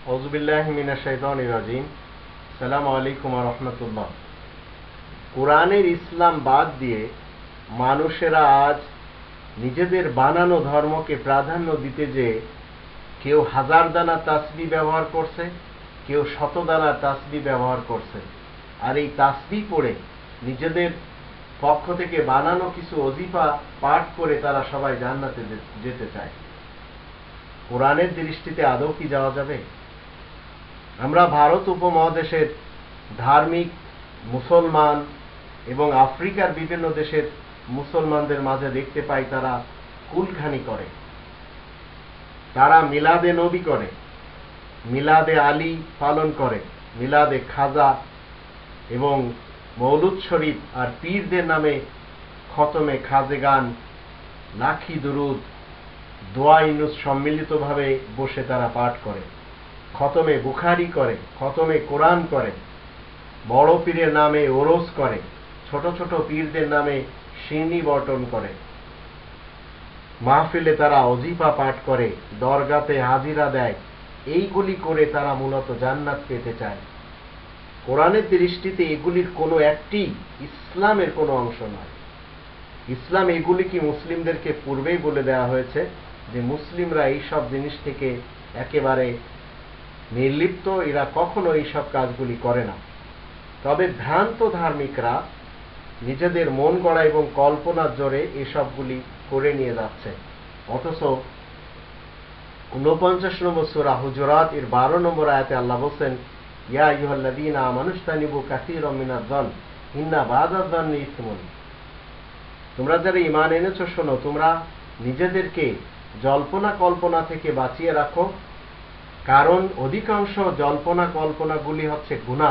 আউযুবিল্লাহি মিনাশ শাইতানির রাজিম। আসসালামু আলাইকুম ওয়া রাহমাতুল্লাহ। কোরআনের ইসলাম বাদ দিয়ে মানুষেরা আজ নিজেদের বানানো ধর্মকে প্রাধান্য দিতে যে কেউ 1000 দানা তাসবিহ ব্যবহার করছে, কেউ 100 দানা তাসবিহ ব্যবহার করছে। আর এই তাসবিহ পড়ে নিজেদের পক্ষ থেকে বানানো কিছু ওজিফা পাঠ করে তারা সবাই জান্নাতে যেতে চায়। কোরআনের দৃষ্টিতে আদৌ কি যাওয়া যাবে? আমরা ভারত উপমহাদেশের ধার্মিক মুসলমান এবং আফ্রিকার বিভিন্ন দেশের মুসলমানদের মাঝে দেখতে পাই তারা কুলখানি করে, তারা মিলাদে নবী করে, মিলাদে আলী পালন করে, মিলাদে খাজা এবং মৌলুদ শরীফ আর পীরদের নামে খতমে খাজেগান, লাখি দুরুদ, দোয়া ইউনুস সম্মিলিতভাবে বসে তারা পাঠ করে, খতমে বুখারি করে, খতমে কোরআন করে, বড় পীরের নামে ওরস করে, ছোট ছোট পীরদের নামে সিন্নি বর্টন করে, মাহফিলে তারা ওজিফা পাঠ করে, দরগাতে হাজিরা দেয়। এইগুলি করে তারা মূলত জান্নাত পেতে চায়। কোরআনের দৃষ্টিতে এগুলির কোনো একটি ইসলামের কোনো অংশ নয়। ইসলাম এগুলি কি মুসলিমদেরকে পূর্বেই বলে দেওয়া হয়েছে যে মুসলিমরা এইসব জিনিস থেকে একেবারে নির্লিপ্ত, এরা কখনো এইসব কাজগুলি করে না। তবে ভ্রান্ত ধার্মিকরা নিজেদের মন গড়া এবং কল্পনার জোরে এসবগুলি করে নিয়ে যাচ্ছে। অথচ 49 নম্বর সূরা হুজুরাত এর 12 নম্বর আয়াতে আল্লাহ বলেন, ইয়া আইয়ুহাল্লাযীনা আমানুস্তানিবু কাসীরাম মিনায-যন ইন্না বা'দায-যন্নি ইসমুন। তোমরা যারা ঈমান এনেছো শোনো, তোমরা নিজেদেরকে জল্পনা কল্পনা থেকে বাঁচিয়ে রাখো, কারণ অধিকাংশ জল্পনা কল্পনাগুলি হচ্ছে গুনাহ।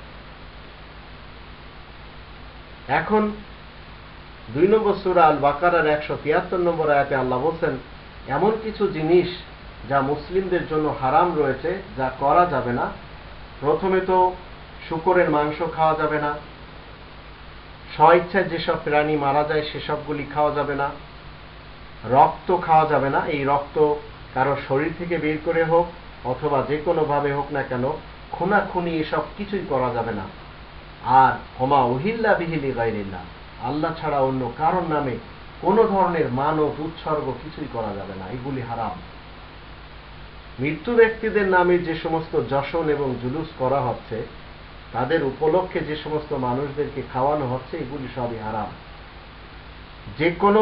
এখন 2 নম্বর সূরা আল বাকারার 173 নম্বর আয়াতে আল্লাহ বলেন, এমন কিছু জিনিস যা মুসলিমদের জন্য হারাম রয়েছে, যা করা যাবে না। প্রথমে তো শূকরের মাংস খাওয়া যাবে না, স্বইচ্ছায় যেসব প্রাণী মারা যায় সেসবগুলি খাওয়া যাবে না, রক্ত খাওয়া যাবে না। এই রক্ত কারো শরীর থেকে বের করে হোক অথবা যে কোনোভাবে হোক না কেন, খুনাখুনি এসব কিছুই করা যাবে না। আর ওমা উহিল্লা বিহি লিগাইরিল্লাহ, আল্লাহ ছাড়া অন্য কারোর নামে কোনো ধরনের মানত উৎসর্গ কিছুই করা যাবে না, এগুলি হারাম। মৃত্যু ব্যক্তিদের নামে যে সমস্ত জশন এবং জুলুস করা হচ্ছে, তাদের উপলক্ষে যে সমস্ত মানুষদেরকে খাওয়ানো হচ্ছে, এগুলি সবই হারাম। যে কোনো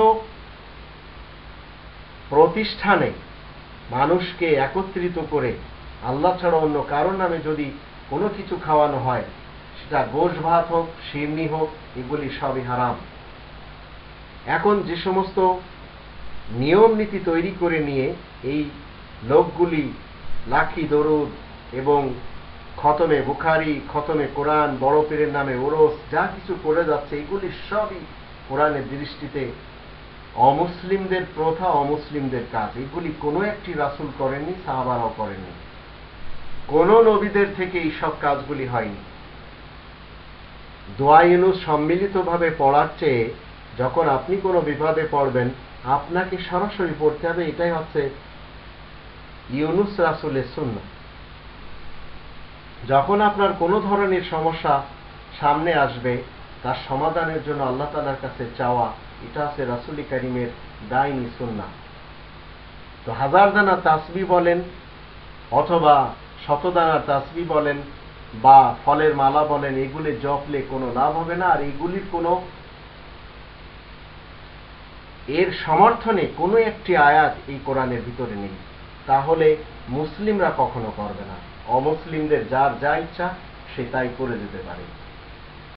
প্রতিষ্ঠানে মানুষকে একত্রিত করে আল্লাহ ছাড়া অন্য কারোর নামে যদি কোনো কিছু খাওয়ানো হয়, সেটা গোশ ভাত হোক, শিরনি হোক, এগুলি সবই হারাম। এখন যে সমস্ত নিয়ম নীতি তৈরি করে নিয়ে এই লোকগুলি লাখি দরুদ এবং খতমে বুখারি, খতমে কোরআন, বড় পীরের নামে ওরস যা কিছু করে যাচ্ছে, এগুলি সবই কোরআনের দৃষ্টিতে অমুসলিমদের প্রথা, অমুসলিমদের কাজ। এগুলি কোনো একটি রাসূল করেননি, সাহাবারাও করেননি, কোনো নবীদের থেকে এইসব কাজগুলি হয়নি। দোয়া ইউনুস সম্মিলিতভাবে পড়ার চেয়ে যখন আপনি কোনো বিপদে পড়বেন, আপনাকে সরাসরি পড়তে হবে। এটাই হচ্ছে ইউনুস রাসূলের সুন্নাহ। যখন আপনার কোনো ধরনের সমস্যা সামনে আসবে, তার সমাধানের জন্য আল্লাহ তাআলার কাছে চাওয়া, এটা হচ্ছে রাসূল কারীমের দাইনি সুন্নাহ। তো 1000 দানা তাসবিহ বলেন অথবা 100 দানা তাসবিহ বলেন বা ফলের মালা বলেন, এগুলি জপলে কোনো লাভ হবে না। আর এগুলির কোনো এর সমর্থনে কোনো একটি আয়াত এই কোরআনের ভিতরে নেই। তাহলে মুসলিমরা কখনো করবে না, অমুসলিমদের যার যা ইচ্ছা সে তাই করে যেতে পারে।